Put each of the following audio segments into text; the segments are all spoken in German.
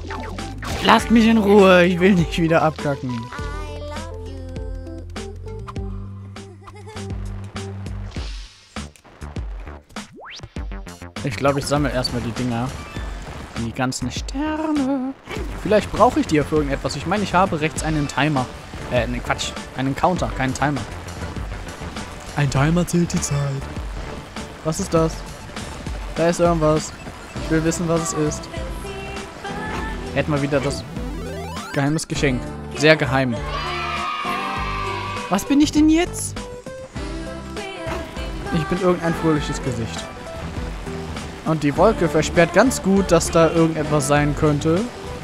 Lasst mich in Ruhe, ich will nicht wieder abkacken. Ich glaube, ich sammle erstmal die Dinger. Die ganzen Sterne. Vielleicht brauche ich die ja für irgendetwas. Ich meine, ich habe rechts einen Timer. Ne, Quatsch. Einen Counter, keinen Timer. Ein Timer zählt die Zeit. Was ist das? Da ist irgendwas. Ich will wissen, was es ist. Hätten wir wieder das geheimes Geschenk. Sehr geheim. Was bin ich denn jetzt? Ich bin irgendein fröhliches Gesicht. Und die Wolke versperrt ganz gut, dass da irgendetwas sein könnte.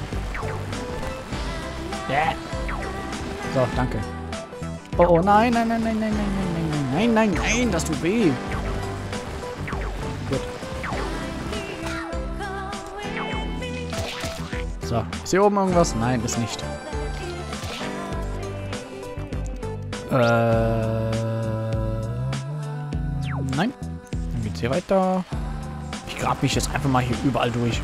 So, danke. Oh, oh, nein, nein, nein, nein, nein, nein, nein, nein, nein, nein, das tut weh. Gut. So, ist hier oben irgendwas? Nein, ist nicht. Nein. Dann geht's hier weiter. Ich grab mich jetzt einfach mal hier überall durch.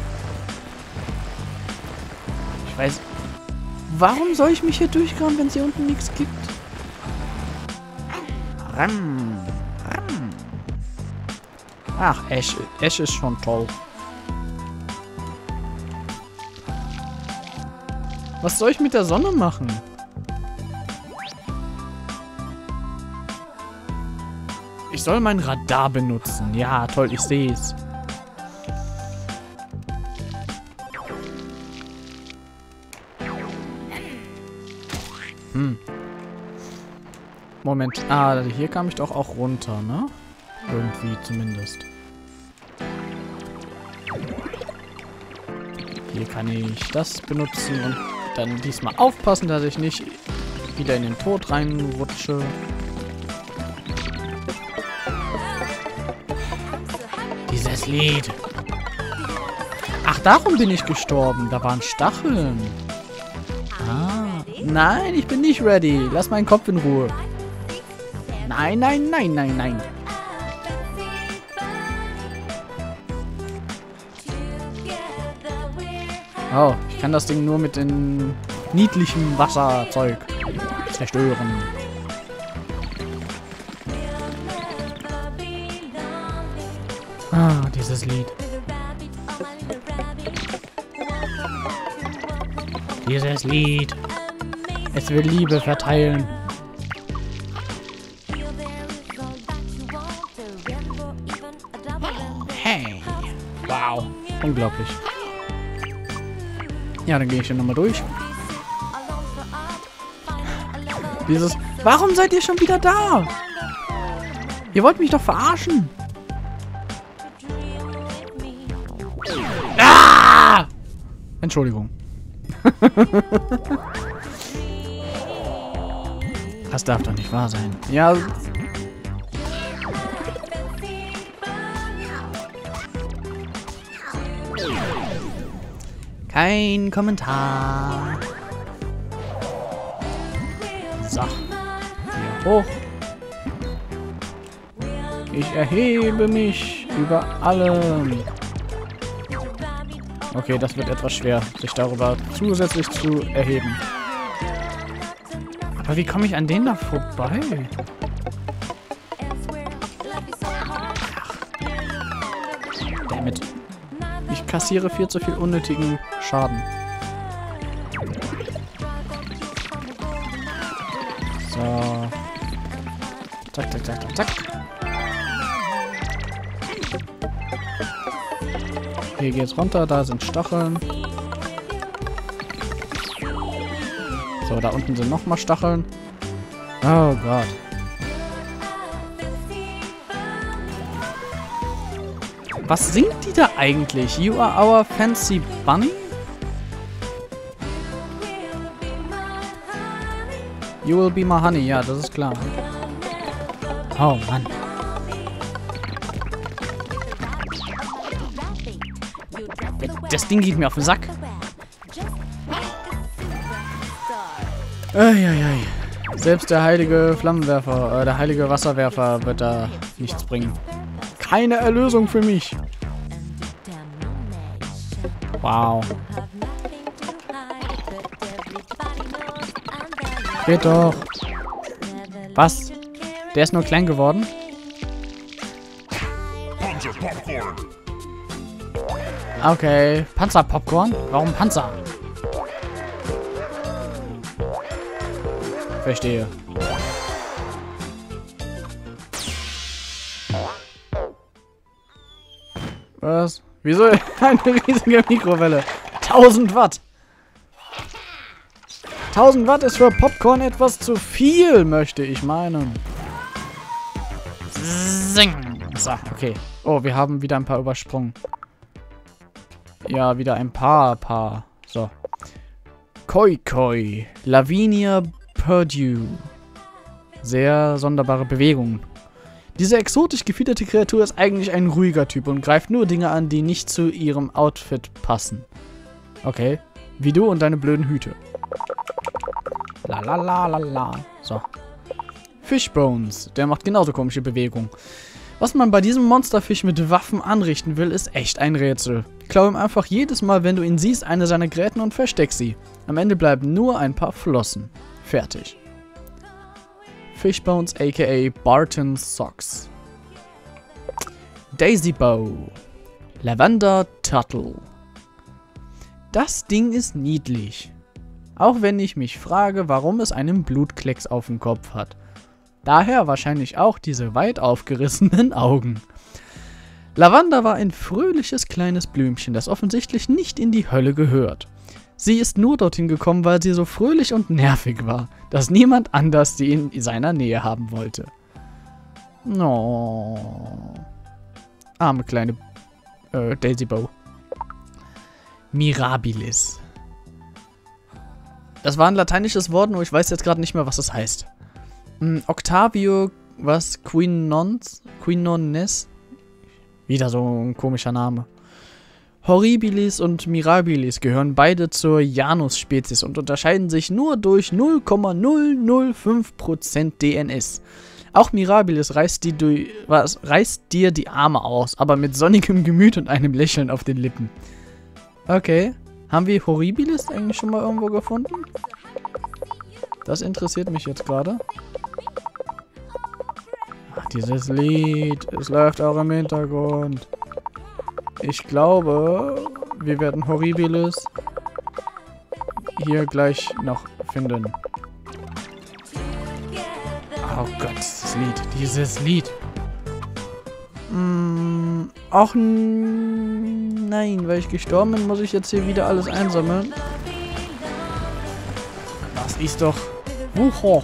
Ich weiß... Warum soll ich mich hier durchgraben, wenn es hier unten nichts gibt? Ram. Ram. Ach, Ash. Ash ist schon toll. Was soll ich mit der Sonne machen? Ich soll mein Radar benutzen. Ja, toll, ich sehe es. Moment. Ah, hier kam ich doch auch runter, ne? Irgendwie zumindest. Hier kann ich das benutzen und dann diesmal aufpassen, dass ich nicht wieder in den Tod reinrutsche. Dieses Lied. Ach, darum bin ich gestorben. Da waren Stacheln. Ah. Nein, ich bin nicht ready. Lass meinen Kopf in Ruhe. Nein, nein, nein, nein, nein. Oh, ich kann das Ding nur mit dem niedlichen Wasserzeug zerstören. Ah, dieses Lied. Dieses Lied. Es will Liebe verteilen. Hey. Wow. Unglaublich. Ja, dann gehe ich hier nochmal durch. Dieses... Warum seid ihr schon wieder da? Ihr wollt mich doch verarschen. Ah! Entschuldigung. Das darf doch nicht wahr sein. Ja. Kein Kommentar. So. Hier hoch. Ich erhebe mich über allem. Okay, das wird etwas schwer, sich darüber zusätzlich zu erheben. Aber wie komme ich an denen da vorbei? Dammit. Ich kassiere viel zu viel unnötigen Schaden. So. Zack, zack, zack, zack, zack. Hier geht's runter, da sind Stacheln. So, da unten sind nochmal Stacheln. Oh Gott. Was singt die da eigentlich? You are our fancy bunny? You will be my honey. Ja, das ist klar. Oh Mann. Das Ding geht mir auf den Sack. Eieiei. Selbst der heilige Flammenwerfer, der heilige Wasserwerfer wird da nichts bringen. Keine Erlösung für mich. Wow. Geht doch. Was? Der ist nur klein geworden? Okay. Panzerpopcorn? Warum Panzer? Verstehe. Was? Wieso eine riesige Mikrowelle? 1000 Watt. 1000 Watt ist für Popcorn etwas zu viel, möchte ich meinen. Zing. So, okay. Oh, wir haben wieder ein paar übersprungen. Ja, wieder ein paar. So. Koi Koi. Lavinia Purdue. Sehr sonderbare Bewegungen. Diese exotisch gefiederte Kreatur ist eigentlich ein ruhiger Typ und greift nur Dinge an, die nicht zu ihrem Outfit passen. Okay. Wie du und deine blöden Hüte. La. So. Fishbones. Der macht genauso komische Bewegungen. Was man bei diesem Monsterfisch mit Waffen anrichten will, ist echt ein Rätsel. Klau ihm einfach jedes Mal, wenn du ihn siehst, eine seiner Gräten und versteck sie. Am Ende bleiben nur ein paar Flossen. Fertig. Fishbones aka Barton's Socks. Daisy Bow. Lavender Turtle. Das Ding ist niedlich. Auch wenn ich mich frage, warum es einen Blutklecks auf dem Kopf hat. Daher wahrscheinlich auch diese weit aufgerissenen Augen. Lavanda war ein fröhliches kleines Blümchen, das offensichtlich nicht in die Hölle gehört. Sie ist nur dorthin gekommen, weil sie so fröhlich und nervig war, dass niemand anders sie in seiner Nähe haben wollte. Oh. Arme kleine Daisy Bow. Mirabilis. Das war ein lateinisches Wort, nur ich weiß jetzt gerade nicht mehr, was es heißt. Octavio, was? Quinones? Wieder so ein komischer Name. Horribilis und Mirabilis gehören beide zur Janus-Spezies und unterscheiden sich nur durch 0,005% DNS. Auch Mirabilis reißt dir die Arme aus, aber mit sonnigem Gemüt und einem Lächeln auf den Lippen. Okay. Haben wir Horribilis eigentlich schon mal irgendwo gefunden? Das interessiert mich jetzt gerade. Ach, dieses Lied. Es läuft auch im Hintergrund. Ich glaube, wir werden Horribilis hier gleich noch finden. Oh Gott, dieses Lied. Ach nein, weil ich gestorben bin, muss ich jetzt hier wieder alles einsammeln. Das ist doch... Wuho.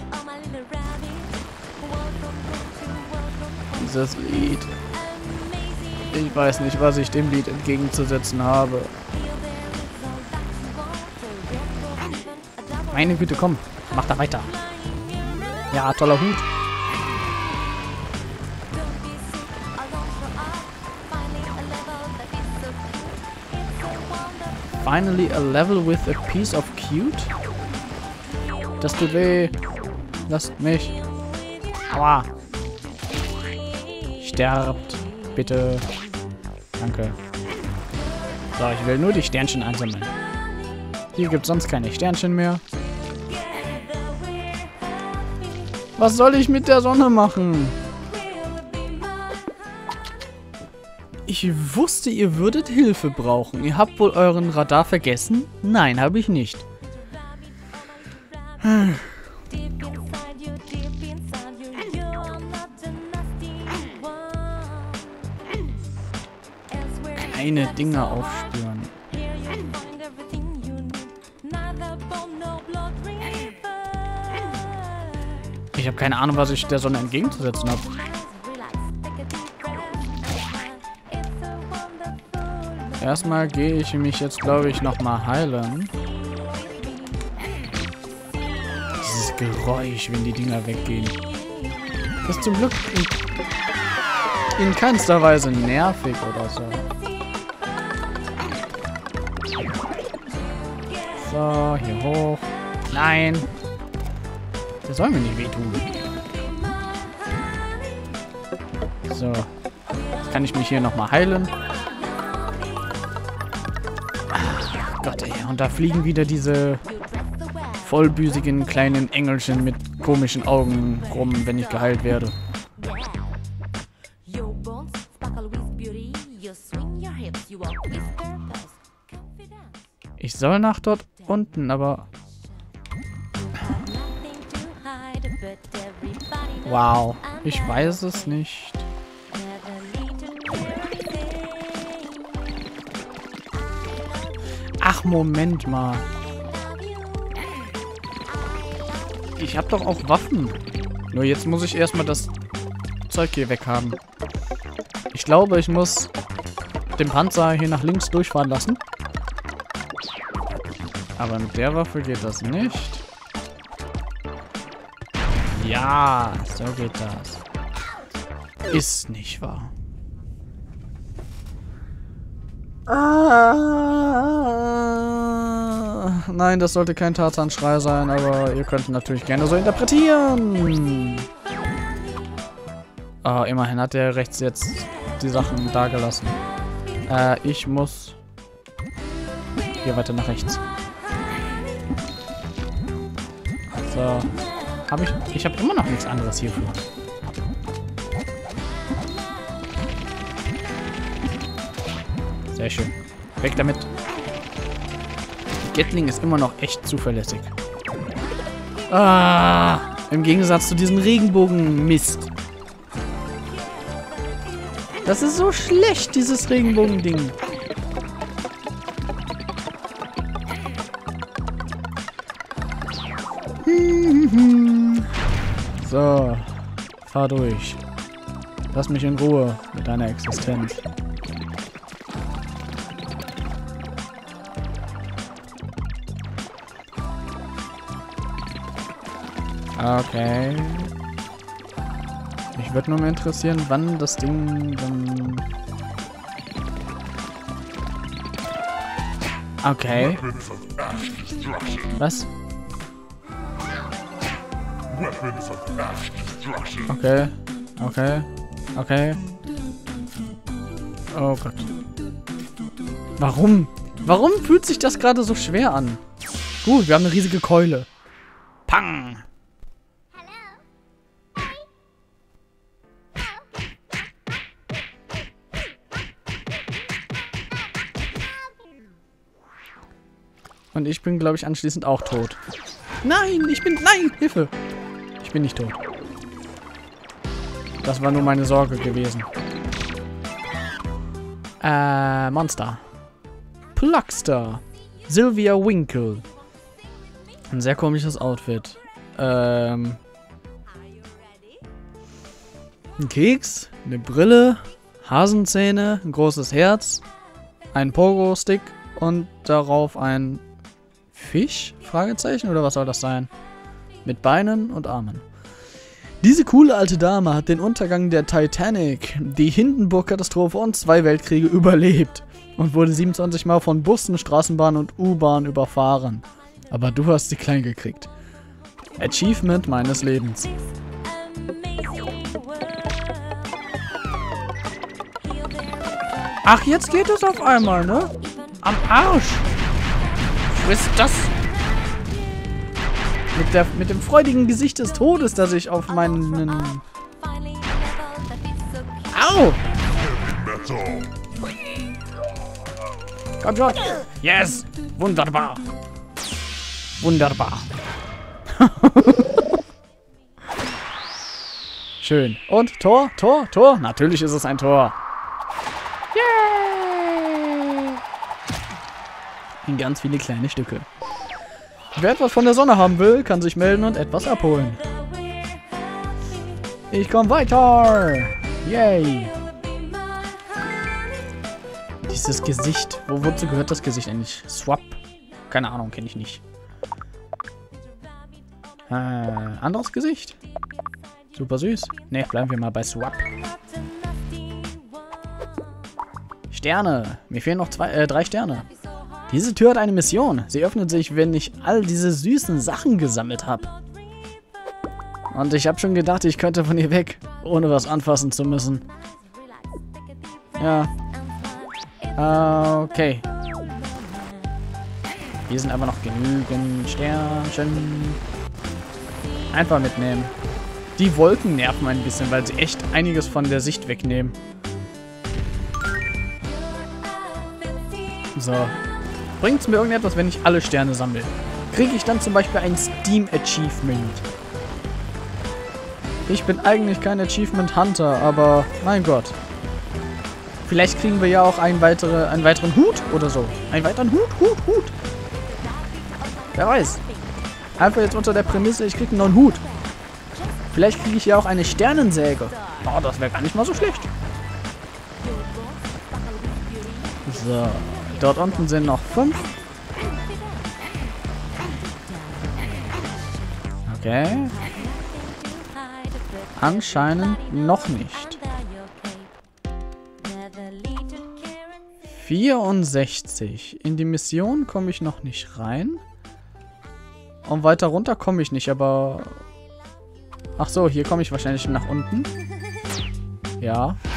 Dieses Lied. Ich weiß nicht, was ich dem Lied entgegenzusetzen habe. Meine Güte, komm. Mach da weiter. Ja, toller Hut. Finally a level with a piece of cute? Das tut weh. Lasst mich. Aua. Sterbt. Bitte. Danke. So, ich will nur die Sternchen einsammeln. Hier gibt es sonst keine Sternchen mehr. Was soll ich mit der Sonne machen? Ich wusste, ihr würdet Hilfe brauchen. Ihr habt wohl euren Radar vergessen? Nein, habe ich nicht. Kleine Dinge aufspüren. Ich habe keine Ahnung, was ich der Sonne entgegenzusetzen habe. Erstmal gehe ich mich jetzt, glaube ich, nochmal heilen. Dieses Geräusch, wenn die Dinger weggehen. Das ist zum Glück in keinster Weise nervig oder so. So, hier hoch. Nein. Das soll mir nicht wehtun. So. Jetzt kann ich mich hier nochmal heilen. Ach Gott, ey. Und da fliegen wieder diese vollbüsigen kleinen Engelchen mit komischen Augen rum, wenn ich geheilt werde. Ich soll nach dort unten, aber... Wow, ich weiß es nicht. Ach, Moment mal. Ich hab doch auch Waffen. Nur jetzt muss ich erstmal das Zeug hier weghaben. Ich glaube, ich muss den Panzer hier nach links durchfahren lassen. Aber mit der Waffe geht das nicht. Ja, so geht das. Ist nicht wahr. Nein, das sollte kein Tarzan-Schrei sein, aber ihr könnt natürlich gerne so interpretieren. Immerhin hat der rechts jetzt die Sachen da gelassen. Ich muss hier weiter nach rechts. So. Ich habe immer noch nichts anderes hierfür. Sehr schön. Weg damit. Die Gatling ist immer noch echt zuverlässig. Im Gegensatz zu diesem Regenbogen-Mist. Das ist so schlecht, dieses Regenbogen-Ding. So, fahr durch. Lass mich in Ruhe mit deiner Existenz. Okay. Mich würde nur mal interessieren, wann das Ding dann... Okay. Was? Okay. Okay. Okay. Oh Gott. Warum? Warum fühlt sich das gerade so schwer an? Gut, wir haben eine riesige Keule. Pang! Und ich bin, glaube ich, anschließend auch tot. Nein, nein, Hilfe! Ich bin nicht tot. Das war nur meine Sorge gewesen. Monster. Pluckster. Sylvia Winkle. Ein sehr komisches Outfit. Ein Keks, eine Brille, Hasenzähne, ein großes Herz, ein Pogo-Stick und darauf ein Fisch? Fragezeichen? Oder was soll das sein? Mit Beinen und Armen. Diese coole alte Dame hat den Untergang der Titanic, die Hindenburg-Katastrophe und 2 Weltkriege überlebt und wurde 27 Mal von Bussen, Straßenbahnen und U-Bahn überfahren. Aber du hast sie klein gekriegt. Achievement meines Lebens. Ach, jetzt geht es auf einmal, ne? Am Arsch! Frisst das! Mit dem freudigen Gesicht des Todes, das ich auf meinen... Au! Komm schon! Yes! Wunderbar! Wunderbar! Schön. Und Tor, Tor, Tor? Natürlich ist es ein Tor. Yay! In ganz viele kleine Stücke. Wer etwas von der Sonne haben will, kann sich melden und etwas abholen. Ich komme weiter! Yay! Dieses Gesicht. Wozu gehört das Gesicht eigentlich? Swap? Keine Ahnung, kenne ich nicht. Anderes Gesicht? Super süß. Ne, bleiben wir mal bei Swap. Sterne. Mir fehlen noch 3 Sterne. Diese Tür hat eine Mission. Sie öffnet sich, wenn ich all diese süßen Sachen gesammelt habe. Und ich habe schon gedacht, ich könnte von hier weg, ohne was anfassen zu müssen. Ja. Okay. Hier sind aber noch genügend Sternchen. Einfach mitnehmen. Die Wolken nerven ein bisschen, weil sie echt einiges von der Sicht wegnehmen. So. Bringt es mir irgendetwas, wenn ich alle Sterne sammle? Kriege ich dann zum Beispiel ein Steam Achievement? Ich bin eigentlich kein Achievement Hunter, aber mein Gott. Vielleicht kriegen wir ja auch einen weiteren Hut oder so. Einen weiteren Hut. Wer weiß. Einfach jetzt unter der Prämisse, ich kriege einen neuen Hut. Vielleicht kriege ich ja auch eine Sternensäge. Oh, das wäre gar nicht mal so schlecht. So. Dort unten sind noch 5. Okay. Anscheinend noch nicht. 64. In die Mission komme ich noch nicht rein. Und weiter runter komme ich nicht, aber... Ach so, hier komme ich wahrscheinlich nach unten. Ja.